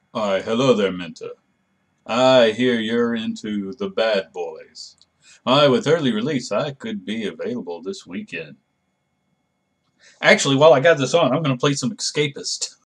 Hi, hello there, Minta. I hear you're into the bad boys. With early release, I could be available this weekend. Actually, while I got this on, I'm going to play some Escapist.